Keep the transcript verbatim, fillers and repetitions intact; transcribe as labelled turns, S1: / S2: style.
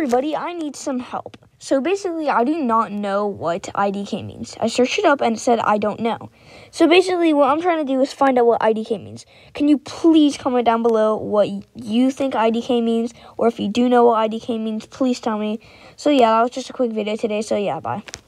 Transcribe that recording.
S1: everybody, I need some help. So basically, I do not know what I D K means. I searched it up and it said I don't know. So basically, what I'm trying to do is find out what I D K means. Can you please comment down below what you think I D K means? Or if you do know what I D K means, please tell me. So yeah, that was just a quick video today. So yeah, bye.